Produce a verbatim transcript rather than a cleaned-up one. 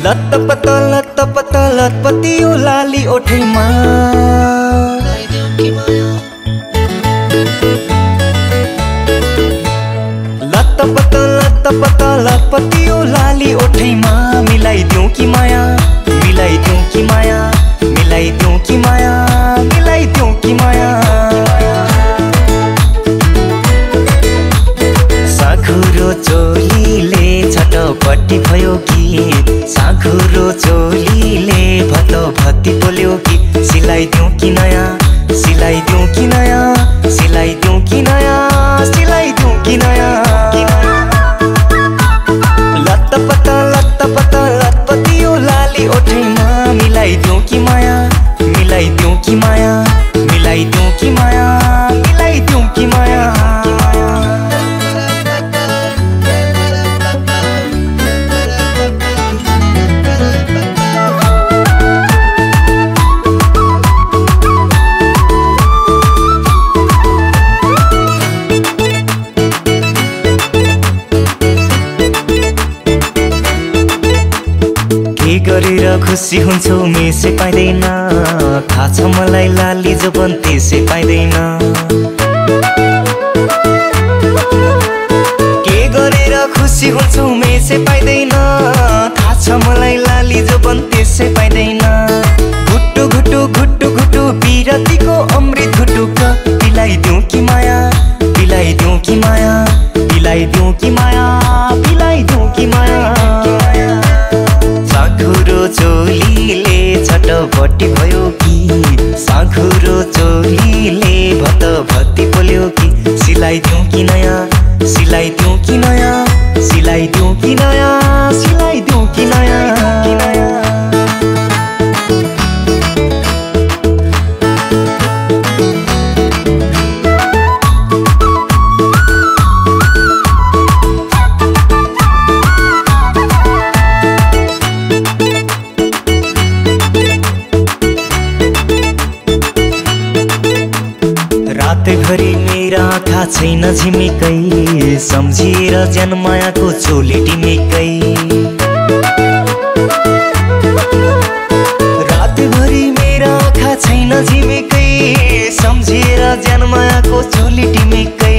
लत्त पत्त लत्त पत्त लतपति यो लाली ओठैमा लत्त पत्त लत्त पत्त लतपति यो लाली ओठैमा मिलाइदिउँ कि माया मिलाइदिउँ कि माया मिलाइदिउँ कि माया मिलाइदिउँ कि माया साँघुरो चोलीले छटपट्टि भयो कि साँघुरो चोलीले भतभती पोल्यो कि सिलाइदिउँ कि नयाँ सिलाइदिउँ कि नयाँ सिलाइदिउँ कि नयाँ सिलाइदिउँ कि नयाँ लत्त पत्त लत्त पत्त लतपति यो लाली ओठैमा मिलाइदिउँ कि माया मिलाइदिउँ कि माया मिलाइदिउँ कि माया मिलाइदिउँ कि माया के गरेर खुसी हुन्छौ मेसै पाइँदैन थाहा छ मलाई लाली जोबन त्यसै पाइँदैन के गरेर खुसी हुन्छौ मेसै पाइँदैन थाहा छ मलाई लाली जोबन त्यसै पाइँदैन घुट्टु घुट्टु घुट्टु घुट्टु बिरतीको अमृत घुटुक पिलाइदिउँ कि माया पिलाइदिउँ कि माया पिलाइदिउँ कि माया पिलाइदिउँ कि माया साँघुरो चोलीले छटपट्टि भयो कि साँघुरो चोलीले भतभती पोल्यो कि सिलाइदिउँ कि नयाँ सिलाइदिउँ कि नयाँ सिलाइदिउँ कि नयाँ सिलाइदिउँ कि नयाँ कि नयाँ रातभरि मेरा आँखा छैन झिमिकै सम्झिएर जनमायाको चोली टिमिकै रातभरि मेरा आँखा छैन झिमिकै सम्झिएर जनमायाको चोली टिमिकै